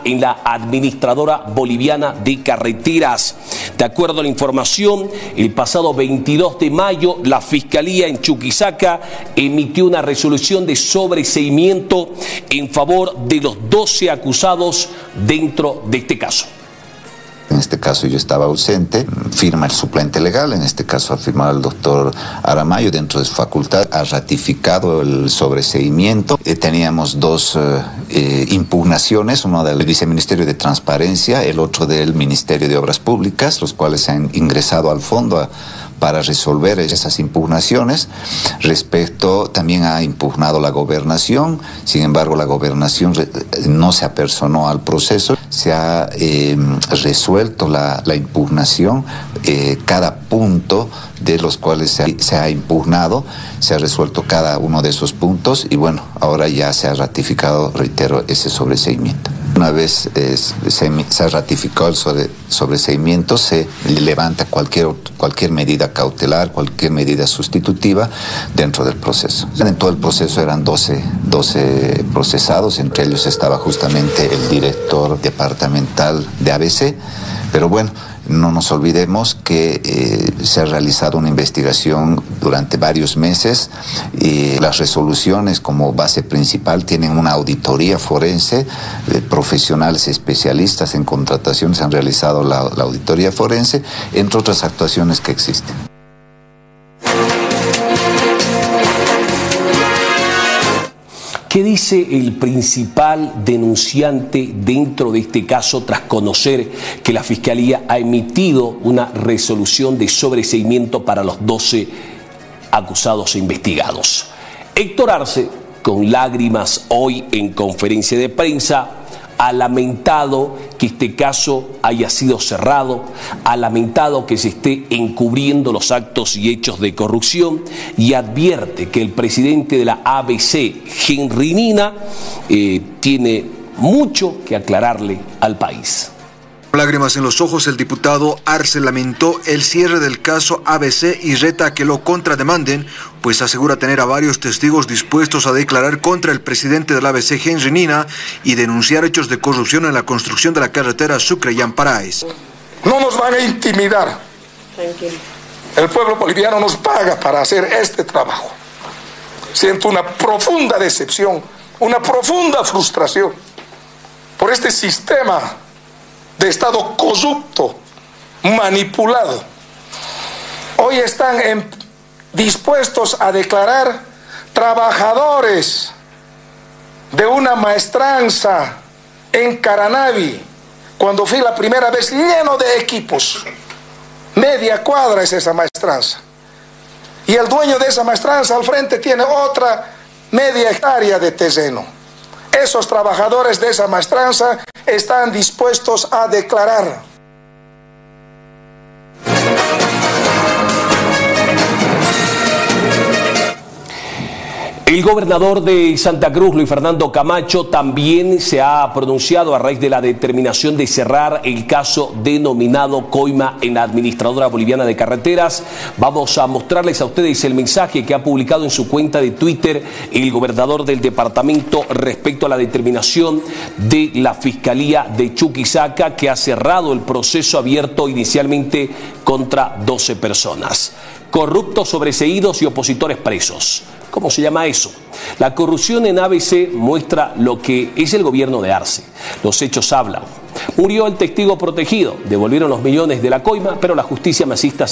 en la administradora boliviana de carreteras. De acuerdo a la información, el pasado 22 de mayo, la Fiscalía en Chuquisaca emitió una resolución de sobreseimiento en favor de los 12 acusados dentro de este caso. En este caso yo estaba ausente, firma el suplente legal, en este caso ha firmado el doctor Aramayo dentro de su facultad, ha ratificado el sobreseimiento. Teníamos dos impugnaciones, uno del Viceministerio de Transparencia, el otro del Ministerio de Obras Públicas, los cuales han ingresado al fondo para resolver esas impugnaciones. Respecto, también ha impugnado la gobernación, sin embargo la gobernación no se apersonó al proceso, se ha resuelto la impugnación, cada punto de los cuales se ha impugnado, se ha resuelto cada uno de esos puntos y bueno, ahora ya se ha ratificado, reitero, ese sobreseimiento. Una vez se ha ratificado el sobreseimiento, se levanta cualquier medida cautelar, cualquier medida sustitutiva dentro del proceso. En todo el proceso eran 12 procesados, entre ellos estaba justamente el director departamental de ABC, pero bueno, no nos olvidemos que se ha realizado una investigación durante varios meses y las resoluciones como base principal tienen una auditoría forense, profesionales especialistas en contrataciones han realizado la auditoría forense, entre otras actuaciones que existen. ¿Qué dice el principal denunciante dentro de este caso tras conocer que la Fiscalía ha emitido una resolución de sobreseimiento para los 12 acusados e investigados? Héctor Arce, con lágrimas hoy en conferencia de prensa, ha lamentado que este caso haya sido cerrado, ha lamentado que se esté encubriendo los actos y hechos de corrupción y advierte que el presidente de la ABC, Henry Nina, tiene mucho que aclararle al país. Con lágrimas en los ojos, el diputado Arce lamentó el cierre del caso ABC y reta a que lo contrademanden, pues asegura tener a varios testigos dispuestos a declarar contra el presidente del ABC, Henry Nina, y denunciar hechos de corrupción en la construcción de la carretera Sucre-Yamparaes. No nos van a intimidar. Tranquilo. El pueblo boliviano nos paga para hacer este trabajo. Siento una profunda decepción, una profunda frustración por este sistema de Estado corrupto, manipulado. Hoy están dispuestos a declarar trabajadores de una maestranza en Caranavi, cuando fui la primera vez lleno de equipos. Media cuadra es esa maestranza. Y el dueño de esa maestranza al frente tiene otra media hectárea de terreno. Esos trabajadores de esa maestranza están dispuestos a declarar. El gobernador de Santa Cruz, Luis Fernando Camacho, también se ha pronunciado a raíz de la determinación de cerrar el caso denominado Coima en la administradora boliviana de carreteras. Vamos a mostrarles a ustedes el mensaje que ha publicado en su cuenta de Twitter el gobernador del departamento respecto a la determinación de la Fiscalía de Chuquisaca, que ha cerrado el proceso abierto inicialmente contra 12 personas. Corruptos, sobreseídos y opositores presos. ¿Cómo se llama eso? La corrupción en ABC muestra lo que es el gobierno de Arce. Los hechos hablan. Murió el testigo protegido, devolvieron los millones de la coima, pero la justicia masista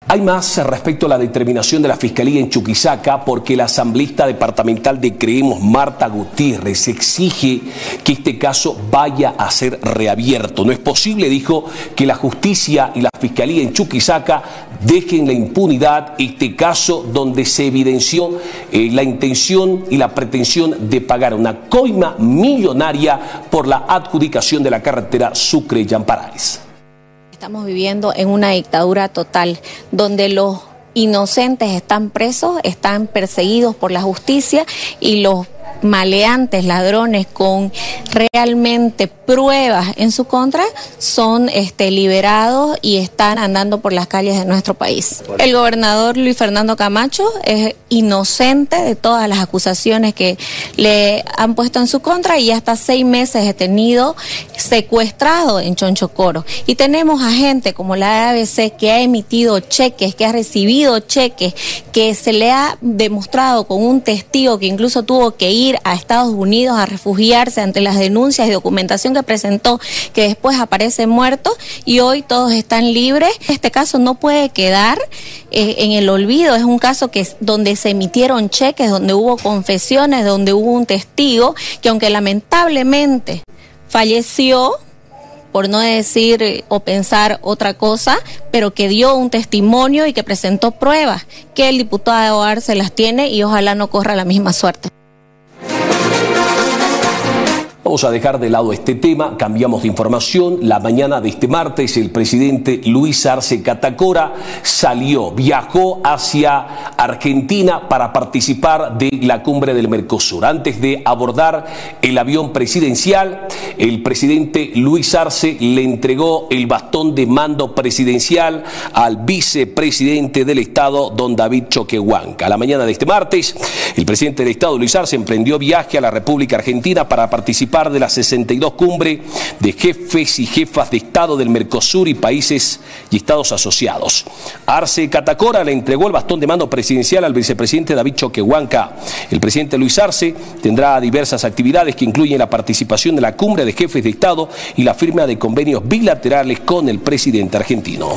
Hay más respecto a la determinación de la Fiscalía en Chuquisaca, porque la asambleísta departamental de Creemos, Marta Gutiérrez, exige que este caso vaya a ser reabierto. No es posible, dijo, que la justicia y la Fiscalía en Chuquisaca dejen la impunidad este caso donde se evidenció la intención y la pretensión de pagar una coima millonaria por la adjudicación de la carretera Sucre-Yamparaes. Estamos viviendo en una dictadura total, donde los inocentes están presos, están perseguidos por la justicia y los maleantes, ladrones con realmente pruebas en su contra son liberados y están andando por las calles de nuestro país. El gobernador Luis Fernando Camacho es inocente de todas las acusaciones que le han puesto en su contra y ya hasta 6 meses detenido, secuestrado en Chonchocoro. Y tenemos a gente como la ABC que ha emitido cheques, que ha recibido cheques, que se le ha demostrado con un testigo que incluso tuvo que ir a Estados Unidos a refugiarse ante las denuncias y documentación que presentó, que después aparece muerto y hoy todos están libres. Este caso no puede quedar en el olvido. Es un caso donde se emitieron cheques, donde hubo confesiones, donde hubo un testigo que, aunque lamentablemente falleció, por no decir o pensar otra cosa, pero que dio un testimonio y que presentó pruebas, que el diputado Arce las tiene y ojalá no corra la misma suerte. Vamos a dejar de lado este tema, cambiamos de información. La mañana de este martes, el presidente Luis Arce Catacora viajó hacia Argentina para participar de la cumbre del Mercosur. Antes de abordar el avión presidencial, el presidente Luis Arce le entregó el bastón de mando presidencial al vicepresidente del Estado, don David Choquehuanca. La mañana de este martes, el presidente del Estado, Luis Arce, emprendió viaje a la República Argentina para participar de la 62 cumbre de jefes y jefas de Estado del Mercosur y países y estados asociados. Arce Catacora le entregó el bastón de mando presidencial al vicepresidente David Choquehuanca. El presidente Luis Arce tendrá diversas actividades que incluyen la participación de la cumbre de jefes de Estado y la firma de convenios bilaterales con el presidente argentino.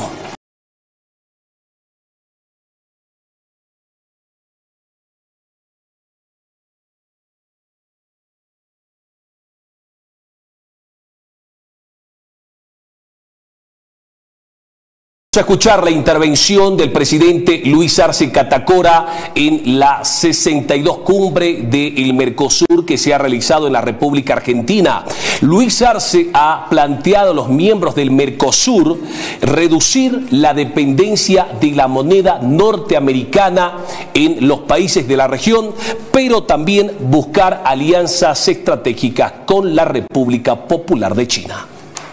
Vamos a escuchar la intervención del presidente Luis Arce Catacora en la 62 cumbre del Mercosur que se ha realizado en la República Argentina. Luis Arce ha planteado a los miembros del Mercosur reducir la dependencia de la moneda norteamericana en los países de la región, pero también buscar alianzas estratégicas con la República Popular de China.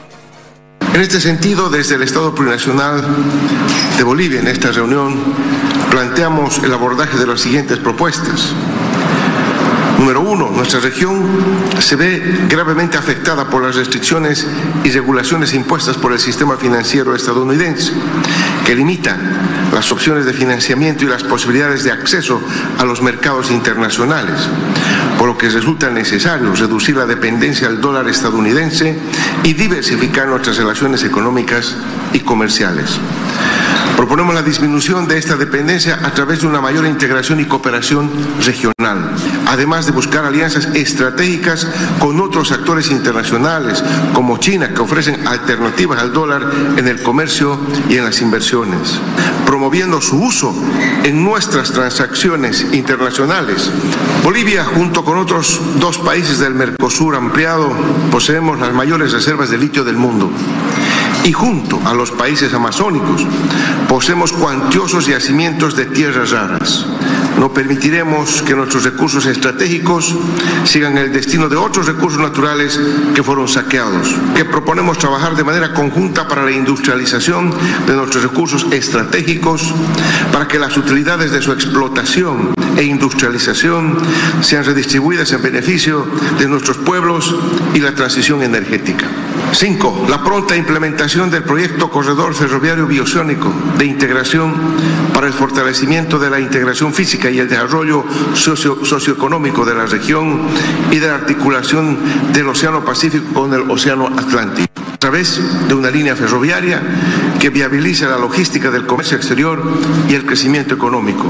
En este sentido, desde el Estado Plurinacional de Bolivia, en esta reunión, planteamos el abordaje de las siguientes propuestas. Número 1, nuestra región se ve gravemente afectada por las restricciones y regulaciones impuestas por el sistema financiero estadounidense, que limitan las opciones de financiamiento y las posibilidades de acceso a los mercados internacionales, por lo que resulta necesario reducir la dependencia del dólar estadounidense y diversificar nuestras relaciones económicas y comerciales. Proponemos la disminución de esta dependencia a través de una mayor integración y cooperación regional, además de buscar alianzas estratégicas con otros actores internacionales, como China, que ofrecen alternativas al dólar en el comercio y en las inversiones, promoviendo su uso en nuestras transacciones internacionales. Bolivia, junto con otros 2 países del Mercosur ampliado, poseemos las mayores reservas de litio del mundo. Y junto a los países amazónicos poseemos cuantiosos yacimientos de tierras raras. No permitiremos que nuestros recursos estratégicos sigan el destino de otros recursos naturales que fueron saqueados. Que proponemos trabajar de manera conjunta para la industrialización de nuestros recursos estratégicos, para que las utilidades de su explotación e industrialización sean redistribuidas en beneficio de nuestros pueblos y la transición energética. 5. La pronta implementación del proyecto Corredor Ferroviario Bioceánico de integración para el fortalecimiento de la integración física y el desarrollo socioeconómico de la región y de la articulación del Océano Pacífico con el Océano Atlántico. a través de una línea ferroviaria que viabilice la logística del comercio exterior y el crecimiento económico.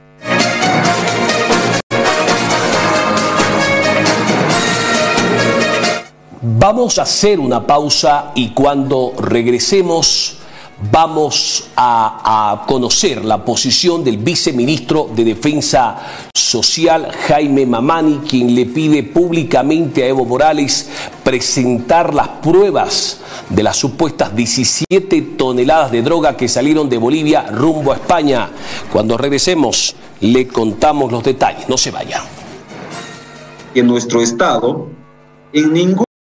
Vamos a hacer una pausa y cuando regresemos vamos a conocer la posición del viceministro de Defensa Social, Jaime Mamani, quien le pide públicamente a Evo Morales presentar las pruebas de las supuestas 17 toneladas de droga que salieron de Bolivia rumbo a España. Cuando regresemos le contamos los detalles. No se vayan. En nuestro estado, en ningún